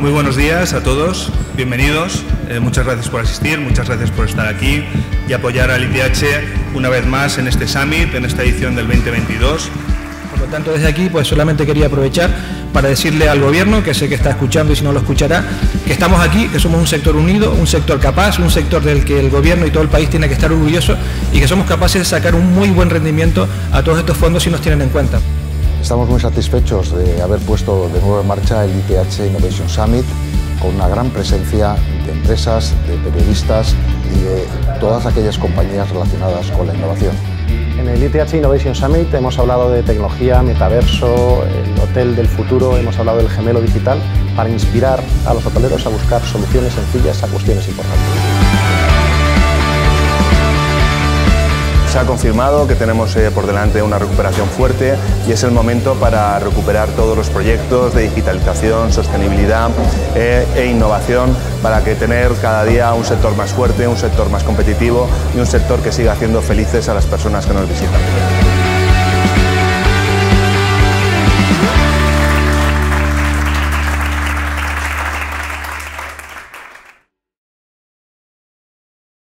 Muy buenos días a todos, bienvenidos, muchas gracias por asistir, muchas gracias por estar aquí y apoyar al ITH una vez más en este Summit, en esta edición del 2022. Por lo tanto, desde aquí pues solamente quería aprovechar para decirle al Gobierno, que sé que está escuchando y si no lo escuchará, que estamos aquí, que somos un sector unido, un sector capaz, un sector del que el Gobierno y todo el país tiene que estar orgulloso y que somos capaces de sacar un muy buen rendimiento a todos estos fondos si nos tienen en cuenta. Estamos muy satisfechos de haber puesto de nuevo en marcha el ITH Innovation Summit con una gran presencia de empresas, de periodistas y de todas aquellas compañías relacionadas con la innovación. En el ITH Innovation Summit hemos hablado de tecnología, metaverso, el hotel del futuro, hemos hablado del gemelo digital para inspirar a los hoteleros a buscar soluciones sencillas a cuestiones importantes. Se ha confirmado que tenemos por delante una recuperación fuerte y es el momento para recuperar todos los proyectos de digitalización, sostenibilidad e innovación para que tener cada día un sector más fuerte, un sector más competitivo y un sector que siga haciendo felices a las personas que nos visitan.